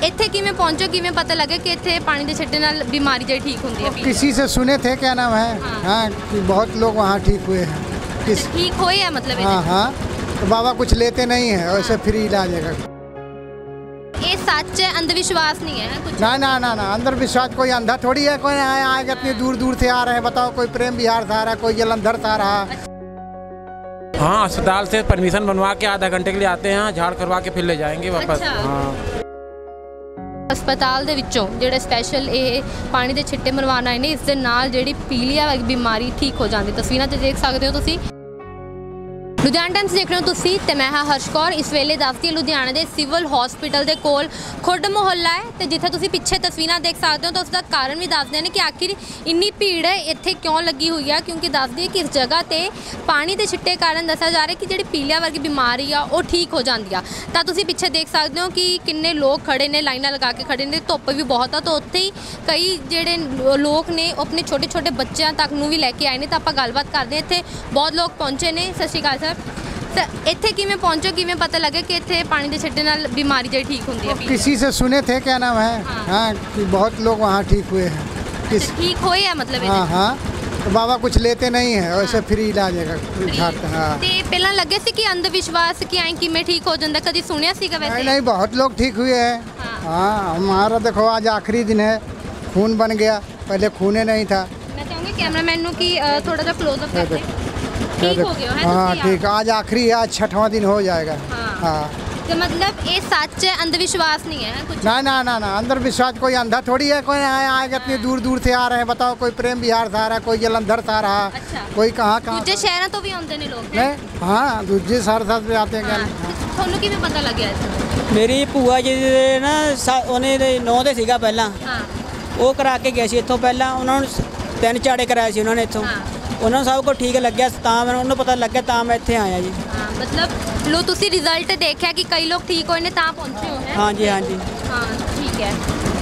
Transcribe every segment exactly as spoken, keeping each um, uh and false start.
ਇੱਥੇ ਕਿਵੇਂ ਪਹੁੰਚੋ, ਕਿਵੇਂ ਪਤਾ ਲੱਗੇ कि ਇੱਥੇ पानी के छिट्टे नाल बीमारी जी ठीक होती है? किसी से सुने थे, क्या नाम है, हाँ कि बहुत लोग वहाँ ठीक हुए हैं। किस ठीक हुए है मतलब? हाँ हाँ, तो बाबा कुछ लेते नहीं है, वैसे फ्री इलाज है। ये सच है, अंधविश्वास नहीं है कुछ? ना ना ना ना, अंधविश्वास कोई अंधा थोड़ी है, कोई आए आएगा इतनी दूर दूर से आ रहे हैं, बताओ कोई प्रेम बिहार से आ रहा है, कोई जलंधर से आ रहा। हाँ, अस्पताल से परमिशन बनवा के आधा घंटे के लिए आते हैं, झाड़ करवा के फिर ले जाएंगे वापस। अच्छा। हाँ। ਹਸਪਤਾਲ ਦੇ ਵਿੱਚੋਂ ਜਿਹੜੇ ਸਪੈਸ਼ਲ ਇਹ ਪਾਣੀ ਦੇ ਛਿੱਟੇ ਮਰਵਾਉਣ ਆਏ ਨੇ, ਇਸ ਦੇ ਨਾਲ ਜਿਹੜੀ ਪੀਲੀਆ ਵਾਲੀ ਬਿਮਾਰੀ ਠੀਕ ਹੋ ਜਾਂਦੀ। ਤਸਵੀਰਾਂ 'ਚ ਦੇਖ ਸਕਦੇ ਹੋ ਤੁਸੀਂ। ਲੁਧਿਆਣਾ ਟਾਈਮਸ ਦੇਖ ਰਹੇ ਹੋ ਤੁਸੀਂ ਤੇ ਮੈਂ ਹਾਂ ਹਰਸ਼ ਕੌਰ। ਇਸ ਵੇਲੇ ਦੱਸਦੀ ਹਾਂ ਲੁਧਿਆਣਾ ਦੇ ਸਿਵਲ ਹਸਪੀਟਲ ਦੇ ਕੋਲ ਖੁਰਦ ਮੁਹੱਲਾ ਹੈ ਤੇ ਜਿੱਥੇ ਤੁਸੀਂ ਪਿੱਛੇ ਤਸਵੀਰਾਂ ਦੇਖ ਸਕਦੇ ਹੋ ਤਾਂ ਉਸ ਦਾ ਕਾਰਨ ਵੀ ਦੱਸਦੇ ਨੇ ਕਿ ਆਖਿਰ ਇੰਨੀ ਭੀੜ ਹੈ ਇੱਥੇ ਕਿਉਂ ਲੱਗੀ ਹੋਈ ਹੈ, ਕਿਉਂਕਿ ਦੱਸਦੀ ਹੈ ਕਿ ਇਸ ਜਗ੍ਹਾ ਤੇ ਪਾਣੀ ਦੇ ਛਿੱਟੇ ਕਾਰਨ ਦੱਸਿਆ ਜਾ ਰਿਹਾ ਕਿ ਜਿਹੜੀ ਪੀਲੀਆ ਵਰਗੀ ਬਿਮਾਰੀ ਆ ਉਹ ਠੀਕ ਹੋ ਜਾਂਦੀ ਆ। ਤਾਂ ਤੁਸੀਂ ਪਿੱਛੇ ਦੇਖ ਸਕਦੇ ਹੋ ਕਿ ਕਿੰਨੇ ਲੋਕ ਖੜੇ ਨੇ, ਲਾਈਨਾਂ ਲਗਾ ਕੇ ਖੜੇ ਨੇ, ਧੁੱਪ ਵੀ ਬਹੁਤ ਆ। ਤਾਂ ਉੱਥੇ ਹੀ ਕਈ ਜਿਹੜੇ ਲੋਕ ਨੇ ਉਹ ਆਪਣੇ ਛੋਟੇ ਛੋਟੇ ਬੱਚਿਆਂ ਤੱਕ ਨੂੰ ਵੀ ਲੈ ਕੇ ਆਏ ਨੇ। ਤਾਂ ਆਪਾਂ ਗੱਲਬਾਤ ਕਰਦੇ ਹਾਂ। ਇੱਥੇ ਬਹੁਤ ਲੋਕ ਪਹੁੰਚੇ ਨੇ। ਸਤਿ ਸ਼੍ਰੀ ਅਕਾਲ ਸਰ। सर इत्थे किवें पहुंचो, किवें पता लगे कि इत्थे पानी के छिट्टे नाल बीमारी जी ठीक होती है? किसी से सुने थे, क्या नाम है, हाँ कि बहुत लोग वहाँ ठीक हुए हैं। किस ठीक हुए है मतलब? हाँ हाँ, तो बाबा कुछ लेते नहीं है, वैसे फ्री इलाज है। हाँ, ते पहला लगे सी कि अंधविश्वास कि आई किवें ठीक हो जाता, कभी सुनिया सीगा वैसे? नहीं नहीं, बहुत लोग ठीक हुए हैं। हाँ, हमारा देखो आज आखिरी दिन है, खून बन गया, पहले खून नहीं था। मैं चाहूँगी कैमरामैन को कि थोड़ा सा क्लोजअप कर दें। ठीक हो गया है? हाँ ठीक, आज आखिरी, आज छठवां दिन हो जाएगा। हाँ, तो मतलब ये सच है, अंधविश्वास नहीं है कुछ? ना ना ना ना, अंधविश्वास कोई अंधा थोड़ी है, कोई आए आएगा इतनी दूर दूर से आ रहे हैं, बताओ कोई प्रेम बिहार से आ रहा है, कोई जलंधर से आ रहा। अच्छा। कोई कहाँ कहाँ दूसरे शहरों तो भी आते हैं लोग? नहीं, हाँ दूसरे शहर से आते हैं। ਤੁਹਾਨੂੰ ਕਿਵੇਂ ਪਤਾ ਲੱਗਿਆ ਇਸ? ਮੇਰੀ ਭੂਆ ਜੀ ਦੇ ਨਾ ਉਹਨੇ ਨੌਂ ਦੇ ਸੀਗਾ ਪਹਿਲਾਂ। ਹਾਂ। ਉਹ ਕਰਾ ਕੇ ਗਏ ਸੀ ਇੱਥੋਂ ਪਹਿਲਾਂ, ਉਹਨਾਂ ਨੂੰ ਤਿੰਨ ਚਾੜੇ ਕਰਾਏ ਸੀ ਉਹਨਾਂ ਨੇ ਇੱਥੋਂ। ਉਹਨਾਂ ਨੂੰ ਸਭ ਕੁਝ ਠੀਕ ਲੱਗਿਆ ਤਾਂ ਮੈਨੂੰ ਉਹਨੂੰ ਪਤਾ ਲੱਗਿਆ ਤਾਂ ਮੈਂ ਇੱਥੇ ਆਇਆ ਜੀ। ਹਾਂ, ਮਤਲਬ ਲੋ ਤੁਸੀਂ ਰਿਜ਼ਲਟ ਦੇਖਿਆ ਕਿ ਕਈ ਲੋਕ ਠੀਕ ਹੋਏ ਨੇ ਤਾਂ ਪਹੁੰਚੇ ਹੋ? ਹੈ ਹਾਂਜੀ ਹਾਂਜੀ। ਹਾਂ ਠੀਕ ਹੈ।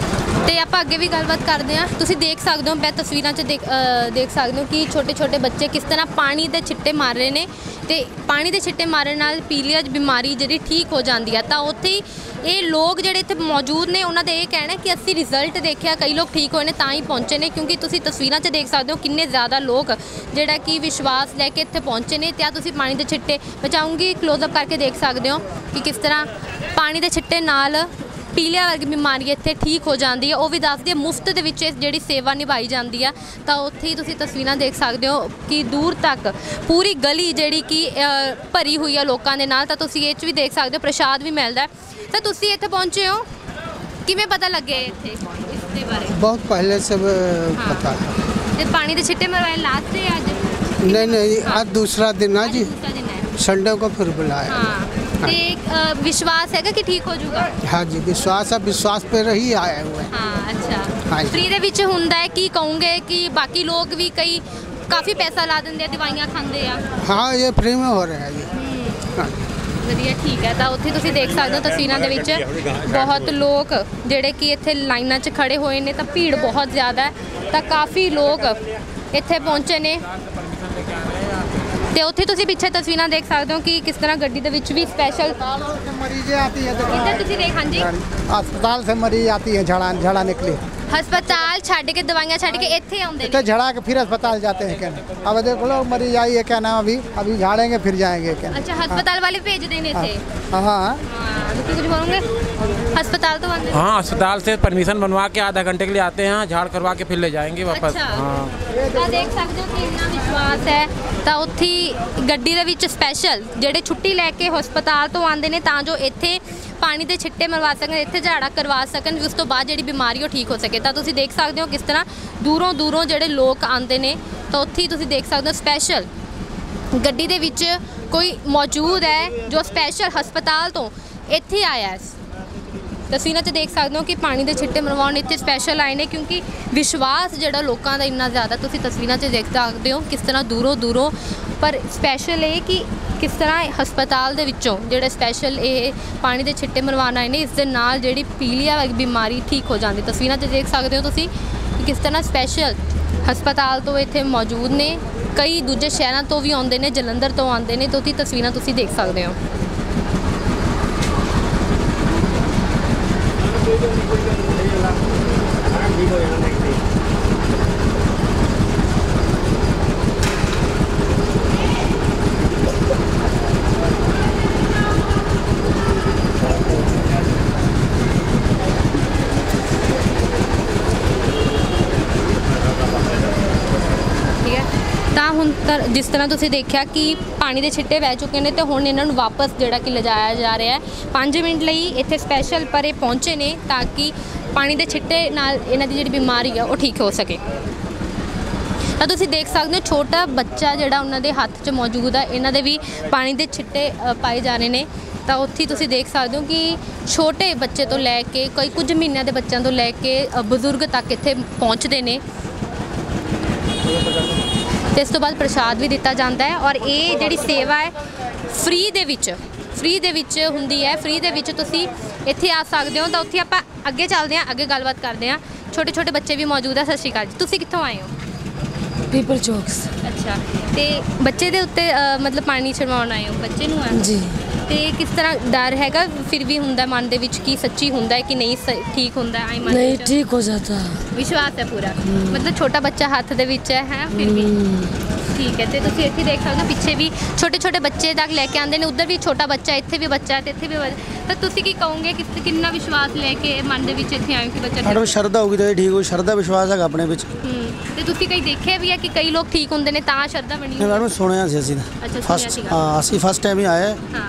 ਤੇ ਆਪਾਂ ਅੱਗੇ ਵੀ ਗੱਲਬਾਤ ਕਰਦੇ ਹਾਂ। ਤੁਸੀਂ ਦੇਖ ਸਕਦੇ ਹੋ, ਮੈਂ ਤਸਵੀਰਾਂ 'ਚ ਦੇਖ ਦੇਖ ਸਕਦੇ ਹੋ ਕਿ ਛੋਟੇ ਛੋਟੇ ਬੱਚੇ ਕਿਸ ਤਰ੍ਹਾਂ ਪਾਣੀ ਦੇ ਛਿੱਟੇ ਮਾਰ ਰਹੇ ਨੇ ਤੇ ਪਾਣੀ ਦੇ ਛਿੱਟੇ ਮਾਰਨ ਨਾਲ ਪੀਲੀਆ ਬਿਮਾਰੀ ਜਿਹੜੀ ਠੀਕ ਹੋ ਜਾਂਦੀ ਆ। ਤਾਂ ਉੱਥੇ ਹੀ ਇਹ ਲੋਕ ਜਿਹੜੇ ਇੱਥੇ ਮੌਜੂਦ ਨੇ ਉਹਨਾਂ ਦਾ ਇਹ ਕਹਿਣਾ ਕਿ ਅਸੀਂ ਰਿਜ਼ਲਟ ਦੇਖਿਆ, ਕਈ ਲੋਕ ਠੀਕ ਹੋਏ ਨੇ ਤਾਂ ਹੀ ਪਹੁੰਚੇ ਨੇ, ਕਿਉਂਕਿ ਤੁਸੀਂ ਤਸਵੀਰਾਂ 'ਚ ਦੇਖ ਸਕਦੇ ਹੋ ਕਿੰਨੇ ਜ਼ਿਆਦਾ ਲੋਕ ਜਿਹੜਾ ਕਿ ਵਿਸ਼ਵਾਸ ਲੈ ਕੇ ਇੱਥੇ ਪਹੁੰਚੇ ਨੇ। ਤੇ ਆ ਤੁਸੀਂ ਪਾਣੀ ਦੇ ਛਿੱਟੇ ਮੈਂ ਚਾਹੂੰਗੀ ਕਲੋਜ਼ਅਪ ਕਰਕੇ ਦੇਖ ਸਕਦੇ ਹੋ ਕਿ ਕਿਸ ਤਰ੍ਹਾਂ ਪਾਣੀ ਦੇ ਛਿੱਟੇ ਨਾਲ ਪੀਲੀਆ ਵਰਗੀ ਬਿਮਾਰੀ ਇੱਥੇ ਠੀਕ ਹੋ ਜਾਂਦੀ ਹੈ। ਉਹ ਵੀ ਦੱਸਦੀ ਹੈ ਮੁਫਤ ਦੇ ਵਿੱਚ ਜਿਹੜੀ ਸੇਵਾ ਨਿਭਾਈ ਜਾਂਦੀ ਆ। ਤਾਂ ਉੱਥੇ ਹੀ ਤੁਸੀਂ ਤਸਵੀਰਾਂ ਦੇਖ ਸਕਦੇ ਹੋ ਕਿ ਦੂਰ ਤੱਕ ਪੂਰੀ ਗਲੀ ਜਿਹੜੀ ਕਿ ਭਰੀ ਹੋਈ ਆ ਲੋਕਾਂ ਦੇ ਨਾਲ। ਤਾਂ ਤੁਸੀਂ ਇਹ 'ਚ ਵੀ ਦੇਖ ਸਕਦੇ ਹੋ ਪ੍ਰਸ਼ਾਦ ਵੀ ਮਿਲਦਾ। ਤਾਂ ਤੁਸੀਂ ਇੱਥੇ ਪਹੁੰਚੇ ਹੋ, ਕਿਵੇਂ ਪਤਾ ਲੱਗੇ ਇੱਥੇ ਇਸ ਦੇ ਬਾਰੇ? बहुत पहले से पता है। ਤੇ ਪਾਣੀ ਦੇ ਛਿੱਟੇ ਮਰਵਾਏ ਲਾਸਟ ਹੈ ਅੱਜ? नहीं नहीं, आज दूसरा दिन है जी, ਦੂਸਰਾ ਦਿਨ ਹੈ। संडे को फिर बुलाया। ਹਾਂ, ਤੇ ਵਿਸ਼ਵਾਸ ਹੈਗਾ ਕਿ ਠੀਕ ਹੋ ਜਾਊਗਾ? हाँ जी, विश्वास है, विश्वास पे ही आए हुए हैं। ਹਾਂ ਅੱਛਾ। हाँ जी। ਫ੍ਰੀ ਦੇ ਵਿੱਚ ਹੁੰਦਾ ਹੈ ਕੀ ਕਹੋਗੇ ਕਿ ਬਾਕੀ ਲੋਕ ਵੀ ਕਈ ਕਾਫੀ ਪੈਸਾ ਲਾ ਦਿੰਦੇ ਆ, ਦਵਾਈਆਂ ਖਾਂਦੇ ਆ? हाँ, ये फ्री में हो रहा है जी। हाँ। ਵਧੀਆ ਠੀਕ ਹੈ। ਤਾਂ ਉੱਥੇ ਤੁਸੀਂ ਦੇਖ ਸਕਦੇ ਹੋ ਤਸਵੀਰਾਂ ਦੇ ਵਿੱਚ ਬਹੁਤ ਲੋਕ ਜਿਹੜੇ ਕਿ ਇੱਥੇ ਲਾਈਨਾਂ 'ਚ ਖੜੇ ਹੋਏ ਨੇ। ਤਾਂ ਭੀੜ ਬਹੁਤ ਜ਼ਿਆਦਾ ਹੈ। ਤਾਂ ਕਾਫੀ ਲੋਕ ਇੱਥੇ ਪਹੁੰਚੇ ਨੇ ਤੇ ਉੱਥੇ ਤੁਸੀਂ ਪਿੱਛੇ ਤਸਵੀਰਾਂ ਦੇਖ ਸਕਦੇ ਹੋ ਕਿ ਕਿਸ ਤਰ੍ਹਾਂ ਗੱਡੀ ਦੇ ਵਿੱਚ ਵੀ ਸਪੈਸ਼ਲ मरीजें आती है, ਇੱਧਰ ਤੁਸੀਂ ਦੇਖ। ਹਾਂਜੀ, अस्पताल से मरीज आती है झड़ा झड़ा निकली, ਹਸਪਤਾਲ ਛੱਡ ਕੇ ਦਵਾਈਆਂ ਛੱਡ ਕੇ ਇੱਥੇ ਆਉਂਦੇ तो ਨੇ। झड़ा के फिर अस्पताल जाते हैं। क्या अब देखो लो मरीज आई है, क्या नाम, अभी अभी झाड़ेंगे फिर जाएंगे। क्या ਅੱਛਾ, ਹਸਪਤਾਲ ਵਾਲੇ ਭੇਜਦੇ ਨੇ ਇੱਥੇ? हाँ हाँ। ਹਾਂ, ਤੁਸੀਂ ਕੁਝ ਬੋਲੋਗੇ? ਹਸਪਤਾਲ ਤੋਂ ਆਉਂਦੇ? हाँ, अस्पताल से परमिशन बनवा के आधा घंटे के लिए आते हैं, झाड़ करवा के फिर ले जाएंगे वापस। अच्छा। हाँ। ਤਾਂ ਦੇਖ ਸਕਦੇ ਹੋ ਕਿ ਇੰਨਾ ਵਿਸ਼ਵਾਸ ਹੈ। ਤਾਂ ਉੱਥੇ ਹੀ ਗੱਡੀ ਦੇ ਵਿੱਚ ਸਪੈਸ਼ਲ ਜਿਹੜੇ ਛੁੱਟੀ ਲੈ ਕੇ ਹਸਪਤਾਲ ਤੋਂ ਆਉਂਦੇ ਨੇ ਤਾਂ ਜੋ ਇੱਥੇ ਪਾਣੀ ਦੇ ਛਿੱਟੇ ਮਰਵਾ ਸਕਣ, ਇੱਥੇ ਝਾੜਾ ਕਰਵਾ ਸਕਣ, ਉਸ ਤੋਂ ਬਾਅਦ ਜਿਹੜੀ ਬਿਮਾਰੀ ਉਹ ਠੀਕ ਹੋ ਸਕੇ। ਤਾਂ ਤੁਸੀਂ ਦੇਖ ਸਕਦੇ ਹੋ ਕਿਸ ਤਰ੍ਹਾਂ ਦੂਰੋਂ ਦੂਰੋਂ ਜਿਹੜੇ ਲੋਕ ਆਉਂਦੇ ਨੇ। ਤਾਂ ਉੱਥੇ ਹੀ ਤੁਸੀਂ ਦੇਖ ਸਕਦੇ ਹੋ ਸਪੈਸ਼ਲ ਗੱਡੀ ਦੇ ਵਿੱਚ ਕੋਈ ਮੌਜੂਦ ਹੈ ਜੋ ਸਪੈਸ਼ਲ ਹਸਪਤਾਲ ਤੋਂ ਇੱਥੇ ਆਇਆ ਹੈ। ਤਸਵੀਰਾਂ 'ਚ ਦੇਖ ਸਕਦੇ ਹੋ ਕਿ ਪਾਣੀ ਦੇ ਛਿੱਟੇ ਮਰਵਾਉਣ ਇੱਥੇ ਸਪੈਸ਼ਲ ਆਏ ਨੇ, ਕਿਉਂਕਿ ਵਿਸ਼ਵਾਸ ਜਿਹੜਾ ਲੋਕਾਂ ਦਾ ਇੰਨਾ ਜ਼ਿਆਦਾ ਤੁਸੀਂ ਤਸਵੀਰਾਂ 'ਚ ਦੇਖ ਸਕਦੇ ਹੋ ਕਿਸ ਤਰ੍ਹਾਂ ਦੂਰੋਂ ਦੂਰੋਂ। ਪਰ ਸਪੈਸ਼ਲ ਇਹ ਕਿ ਕਿਸ ਤਰ੍ਹਾਂ ਹਸਪਤਾਲ ਦੇ ਵਿੱਚੋਂ ਜਿਹੜੇ ਸਪੈਸ਼ਲ ਇਹ ਪਾਣੀ ਦੇ ਛਿੱਟੇ ਮਰਵਾਉਣ ਆਏ ਨੇ, ਇਸ ਦੇ ਨਾਲ ਜਿਹੜੀ ਪੀਲੀਆ ਵਾਲੀ ਬਿਮਾਰੀ ਠੀਕ ਹੋ ਜਾਂਦੀ। ਤਸਵੀਰਾਂ 'ਚ ਦੇਖ ਸਕਦੇ ਹੋ ਤੁਸੀਂ ਕਿ ਕਿਸ ਤਰ੍ਹਾਂ ਸਪੈਸ਼ਲ ਹਸਪਤਾਲ ਤੋਂ ਇੱਥੇ ਮੌਜੂਦ ਨੇ। ਕਈ ਦੂਜੇ ਸ਼ਹਿਰਾਂ ਤੋਂ ਵੀ ਆਉਂਦੇ ਨੇ, ਜਲੰਧਰ ਤੋਂ ਆਉਂਦੇ ਨੇ। ਤਾਂ ਉਹਦੀ ਤਸਵੀਰਾਂ ਤੁਸੀਂ ਦੇਖ ਸਕਦੇ ਹੋ। ਠੀਕ ਹੈ। ਤਾਂ ਹੁਣ ਤਾਂ ਜਿਸ ਤਰ੍ਹਾਂ ਤੁਸੀਂ ਦੇਖਿਆ ਕਿ ਪਾਣੀ ਦੇ ਛਿੱਟੇ ਬਹਿ ਚੁੱਕੇ ਨੇ ਤੇ ਹੁਣ ਇਹਨਾਂ ਨੂੰ ਵਾਪਸ ਜਿਹੜਾ ਕਿ ਲਿਜਾਇਆ ਜਾ ਰਿਹਾ ਹੈ। ਪੰਜ ਮਿੰਟ ਲਈ ਇੱਥੇ ਸਪੈਸ਼ਲ ਪਰ ਇਹ ਪਹੁੰਚੇ ਨੇ ਤਾਂ ਕਿ ਪਾਣੀ ਦੇ ਛਿੱਟੇ ਨਾਲ ਇਹਨਾਂ ਦੀ ਜਿਹੜੀ ਬਿਮਾਰੀ ਆ ਉਹ ਠੀਕ ਹੋ ਸਕੇ। ਤਾਂ ਤੁਸੀਂ ਦੇਖ ਸਕਦੇ ਹੋ ਛੋਟਾ ਬੱਚਾ ਜਿਹੜਾ ਉਹਨਾਂ ਦੇ ਹੱਥ 'ਚ ਮੌਜੂਦ ਆ, ਇਹਨਾਂ ਦੇ ਵੀ ਪਾਣੀ ਦੇ ਛਿੱਟੇ ਅ, ਪਾਏ ਜਾ ਰਹੇ ਨੇ। ਤਾਂ ਉੱਥੇ ਤੁਸੀਂ ਦੇਖ ਸਕਦੇ ਹੋ ਕਿ ਛੋਟੇ ਬੱਚੇ ਤੋਂ ਲੈ ਕੇ ਕਈ ਕੁਝ ਮਹੀਨਿਆਂ ਦੇ ਬੱਚਿਆਂ ਤੋਂ ਲੈ ਕੇ ਅ, ਬਜ਼ੁਰਗ ਤੱਕ ਇੱਥੇ ਪਹੁੰਚਦੇ ਨੇ ਤੇ ਇਸ ਤੋਂ ਬਾਅਦ ਪ੍ਰਸ਼ਾਦ ਵੀ ਦਿੱਤਾ ਜਾਂਦਾ ਹੈ। ਔਰ ਇਹ ਜਿਹੜੀ ਸੇਵਾ ਹੈ ਫ੍ਰੀ ਦੇ ਵਿੱਚ ਫ੍ਰੀ ਦੇ ਵਿੱਚ ਹੁੰਦੀ ਹੈ। ਫ੍ਰੀ ਦੇ ਵਿੱਚ ਤੁਸੀਂ ਇੱਥੇ ਆ ਸਕਦੇ ਹੋ। ਤਾਂ ਉੱਥੇ ਆਪਾਂ ਅੱਗੇ ਚੱਲਦੇ ਹਾਂ, ਅੱਗੇ ਗੱਲਬਾਤ ਕਰਦੇ ਹਾਂ। ਛੋਟੇ ਛੋਟੇ ਬੱਚੇ ਵੀ ਮੌਜੂਦ ਹੈ। ਸਤਿ ਸ਼੍ਰੀ ਅਕਾਲ ਜੀ, ਤੁਸੀਂ ਕਿੱਥੋਂ ਆਏ ਹੋ? पीपल चौक से। ਅੱਛਾ, ਤੇ ਬੱਚੇ ਦੇ ਉੱਤੇ ਅ, ਮਤਲਬ ਪਾਣੀ ਛਡਵਾਉਣ ਆਏ ਹੋ, ਬੱਚੇ ਨੂੰ ਆ जी ਤੇ ਕਿਸ ਤਰ੍ਹਾਂ ਡਰ ਹੈਗਾ ਫਿਰ ਵੀ ਹੁੰਦਾ ਮਨ ਦੇ ਵਿੱਚ ਕਿ ਸੱਚੀ ਹੁੰਦਾ ਹੈ ਕਿ ਨਹੀਂ ਸ- ਠੀਕ ਹੁੰਦਾ ਹੈ? ਆਈ ਮਨ ਦੇ नहीं ਵਿੱਚ ठीक हो जाता है। ਵਿਸ਼ਵਾਸ ਹੈ ਪੂਰਾ, ਮਤਲਬ ਛੋਟਾ ਬੱਚਾ ਹੱਥ ਦੇ ਵਿੱਚ ਹੈ ਹੈ ਫਿਰ ਵੀ ਠੀਕ ਹੈ। ਤੇ ਤੁਸੀਂ ਇੱਥੇ ਦੇਖ ਸਕਦੇ ਹੋ ਪਿੱਛੇ ਵੀ ਛੋਟੇ ਛੋਟੇ ਬੱਚੇ ਤੱਕ ਲੈ ਕੇ ਆਉਂਦੇ ਨੇ। ਉੱਧਰ ਵੀ ਛੋਟਾ ਬੱਚਾ, ਇੱਥੇ ਵੀ ਬੱਚਾ ਹੈ ਤੇ ਇੱਥੇ ਵੀ ਬੱਚਾ। ਤਾਂ ਤੁਸੀਂ ਕੀ ਕਹੋਗੇ ਕਿ ਕਿੰਨਾ ਵਿਸ਼ਵਾਸ ਲੈ ਕੇ ਮਨ ਦੇ ਵਿੱਚ ਇੱਥੇ ਆਏ ਹੋ ਕਿ ਬੱਚਾ ਠੀਕ ਮੈਡਮ ਸ਼ਰਧਾ ਹੋਊਗੀ ਤਾਂ ਇਹ ਠੀਕ ਹੋ, ਸ਼ਰਧਾ ਵਿਸ਼ਵਾਸ ਹੈਗਾ ਆਪਣੇ ਵਿੱਚ। ਹੂੰ। ਤੇ ਤੁਸੀਂ ਕਈ ਦੇਖਿਆ ਵੀ ਹੈ ਕਿ ਕਈ ਲੋਕ ਠੀਕ ਹੁੰਦੇ ਨੇ ਤਾਂ ਸ਼ਰਧਾ ਬਣੀ ਨਹੀਂ ਹੋਈ? ਮੈਡਮ ਸੁਣਿਆ ਸੀ ਅਸੀਂ ਅੱਛਾ, ਸੁਣਿਆ ਫਸਟ ਸੀਗਾ। ਹਾਂ ਅਸੀਂ ਫਸਟ ਟਾਈਮ ਹੀ ਆਏ ਹਾਂ। ਹਾਂ,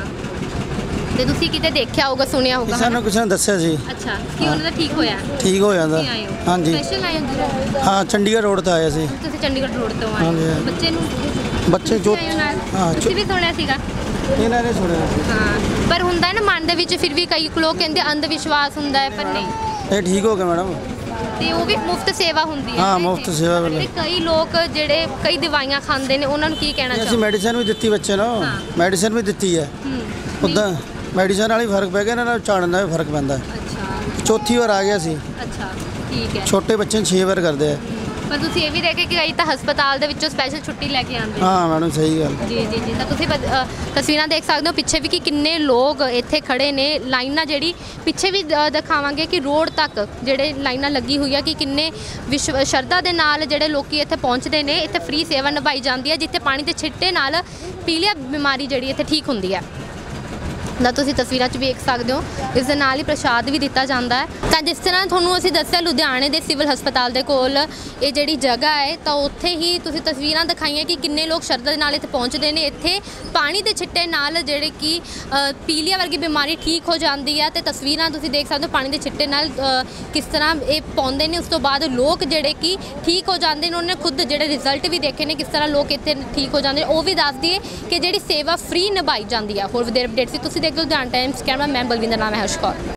ਤੇ ਤੁਸੀਂ ਕਿਤੇ ਦੇਖਿਆ ਹੋਊਗਾ, ਸੁਣਿਆ ਹੋਊਗਾ ਕਿਸੇ ਹਨਾ? ਨੂੰ ਕਿਸੇ ਨੇ ਦੱਸਿਆ ਸੀ ਅੱਛਾ, ਕਿ ਉਹਨਾਂ ਦਾ ਠੀਕ ਹੋਇਆ? ਠੀਕ ਹੋ ਜਾਂਦਾ। ਤੁਸੀਂ ਆਏ ਹੋ ਹਾਂਜੀ ਸਪੈਸ਼ਲ ਆਏ ਹੋ ਦੂਰੋਂ? ਹਾਂ ਚੰਡੀਗੜ੍ਹ ਰੋਡ ਤੇ ਆਏ ਸੀ। ਤੁਸੀਂ ਚੰਡੀਗੜ੍ਹ ਰੋਡ ਤੋਂ ਆਏ ਹਾਂਜੀ, ਹੋ। ਹਾਂਜੀ। ਬੱਚੇ ਨੂੰ ਬੱਚੇ ਜੋ ਆਏ ਹੋ ਨਾਲ? ਹਾਂ, ਤੁਸੀਂ ਵੀ ਸੁਣਿਆ ਸੀਗਾ? ਇਹਨਾਂ ਨੇ ਸੁਣਿਆ ਹਾਂ, ਪਰ ਹੁੰਦਾ ਹੈ ਨਾ ਮਨ ਦੇ ਵਿੱਚ ਫਿਰ ਵੀ ਕਈ ਲੋਕ ਕਹਿੰਦੇ ਅੰਧ ਵਿਸ਼ਵਾਸ ਹੁੰਦਾ ਹੈ, ਪਰ ਨਹੀਂ। ਇਹ ਠੀਕ ਹੋ ਗਿਆ ਮੈਡਮ। ਤੇ ਉਹ ਵੀ ਮੁਫਤ ਸੇਵਾ ਹੁੰਦੀ ਹੈ ਹਾਂ, ਨਾ ਇੱਥੇ? ਮੁਫ਼ਤ ਸੇਵਾ ਤੇ ਵਾਲੀ। ਕਈ ਲੋਕ ਜਿਹੜੇ ਕਈ ਦਵਾਈਆਂ ਖਾਂਦੇ ਨੇ ਉਹਨਾਂ ਨੂੰ ਕੀ ਕਹਿਣਾ ਅਸੀਂ ਚਾਹੁੰਦੇ? ਮੈਡੀਸਨ ਵੀ ਦਿੱਤੀ ਬੱਚੇ ਨੂੰ, ਹਾਂ। ਮੈਡੀਸਨ ਵੀ ਦਿੱਤੀ ਹੈ। ਹੂੰ। ਉੱਦਾਂ ਮੈਡੀਸਨ ਨਾਲ ਹੀ ਫਰਕ ਪੈ ਗਿਆ, ਇਹਨਾਂ ਨਾਲ ਝਾੜਨ ਦਾ ਵੀ ਫਰਕ ਪੈਂਦਾ ਹੈ। ਅੱਛਾ ਚੌਥੀ ਵਾਰ ਆ ਗਿਆ ਸੀ। ਅੱਛਾ, ਠੀਕ ਹੈ। ਛੋਟੇ ਬੱਚੇ ਨੂੰ ਛੇ ਵਾਰ ਕਰਦੇ ਆ। ਪਰ ਤੁਸੀਂ ਇਹ ਵੀ ਦੇਖੇ ਕਿ ਕਈ ਤਾਂ ਹਸਪਤਾਲ ਦੇ ਵਿੱਚੋਂ ਸਪੈਸ਼ਲ ਛੁੱਟੀ ਲੈ ਕੇ ਆਉਂਦੇ ਨੇ। ਹਾਂ ਮੈਡਮ ਸਹੀ ਗੱਲ। ਜੀ ਜੀ ਜੀ। ਤਾਂ ਤੁਸੀਂ ਬ- ਅ, ਤਸਵੀਰਾਂ ਦੇਖ ਸਕਦੇ ਹੋ ਪਿੱਛੇ ਵੀ ਕਿ ਕਿੰਨੇ ਲੋਕ ਇੱਥੇ ਖੜੇ ਨੇ। ਲਾਈਨਾਂ ਜਿਹੜੀ ਪਿੱਛੇ ਵੀ ਅ, ਦਿਖਾਵਾਂਗੇ ਕਿ ਰੋਡ ਤੱਕ ਜਿਹੜੇ ਲਾਈਨਾਂ ਲੱਗੀ ਹੋਈ ਆ ਕਿ ਕਿੰਨੇ ਵਿਸ਼ਵ ਸ਼ਰਧਾ ਦੇ ਨਾਲ ਜਿਹੜੇ ਲੋਕੀ ਇੱਥੇ ਪਹੁੰਚਦੇ ਨੇ। ਇੱਥੇ ਫ੍ਰੀ ਸੇਵਾ ਨਿਭਾਈ ਜਾਂਦੀ ਹੈ ਜਿੱਥੇ ਪਾਣੀ ਦੇ ਛਿੱਟੇ ਨਾਲ ਪੀਲੀਆ ਬਿਮਾਰੀ ਜਿਹੜੀ ਇੱਥੇ ਠੀਕ ਹੁੰਦੀ ਹੈ। ਤਾਂ ਤੁਸੀਂ ਤਸਵੀਰਾਂ 'ਚ ਵੇਖ ਸਕਦੇ ਹੋ। ਇਸ ਦੇ ਨਾਲ ਹੀ ਪ੍ਰਸ਼ਾਦ ਵੀ ਦਿੱਤਾ ਜਾਂਦਾ ਹੈ। ਤਾਂ ਜਿਸ ਤਰ੍ਹਾਂ ਤੁਹਾਨੂੰ ਅਸੀਂ ਦੱਸਿਆ ਲੁਧਿਆਣੇ ਦੇ ਸਿਵਲ ਹਸਪਤਾਲ ਦੇ ਕੋਲ ਇਹ ਜਿਹੜੀ ਜਗ੍ਹਾ ਹੈ ਤਾਂ ਉੱਥੇ ਹੀ ਤੁਸੀਂ ਤਸਵੀਰਾਂ ਦਿਖਾਈਆਂ ਕਿ ਕਿੰਨੇ ਲੋਕ ਸ਼ਰਧਾ ਦੇ ਨਾਲ ਇੱਥੇ ਪਹੁੰਚਦੇ ਨੇ। ਇੱਥੇ ਪਾਣੀ ਦੇ ਛਿੱਟੇ ਨਾਲ ਜਿਹੜੇ ਕਿ ਅ, ਪੀਲੀਆ ਵਰਗੀ ਬਿਮਾਰੀ ਠੀਕ ਹੋ ਜਾਂਦੀ ਹੈ। ਤੇ ਤਸਵੀਰਾਂ ਤੁਸੀਂ ਦੇਖ ਸਕਦੇ ਹੋ ਪਾਣੀ ਦੇ ਛਿੱਟੇ ਨਾਲ ਅ, ਕਿਸ ਤਰ੍ਹਾਂ ਇਹ ਪਾਉਂਦੇ ਨੇ। ਉਸ ਤੋਂ ਬਾਅਦ ਲੋਕ ਜਿਹੜੇ ਕਿ ਠੀਕ ਹੋ ਜਾਂਦੇ ਨੇ। ਉਹਨੇ ਖੁਦ ਜਿਹੜੇ ਰਿਜ਼ਲਟ ਵੀ ਦੇਖੇ ਨੇ ਕਿਸ ਤਰ੍ਹਾਂ ਲੋਕ ਇੱਥੇ ਠੀਕ ਹੋ ਜਾਂਦੇ ਨੇ। ਉਹ ਵੀ ਦੱਸ ਦਈਏ ਕਿ ਜਿਹੜੀ ਸੇਵਾ ਫ੍ਰੀ ਨਿਭਾਈ ਜਾਂਦੀ ਆ। ਹੋਰ ਵਧੇਰੇ ਅਪਡੇਟ ਸੀ ਤੁਸੀਂ ਦੇਖ ਲਓ Ludhiana times. Camera man Balwinder, ਨਾਮ ਹੈ ਹਰਸ਼ ਕੌਰ।